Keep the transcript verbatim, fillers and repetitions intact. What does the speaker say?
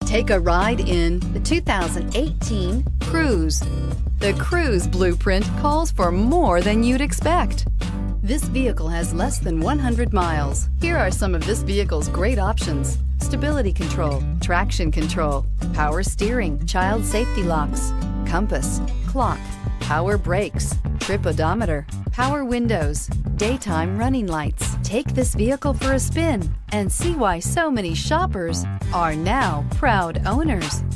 Take a ride in the two thousand eighteen Cruze. The Cruze blueprint calls for more than you'd expect. This vehicle has less than one hundred miles. Here are some of this vehicle's great options: stability control, traction control, power steering, child safety locks, compass, clock, power brakes, trip odometer, power windows, daytime running lights. Take this vehicle for a spin and see why so many shoppers are now proud owners.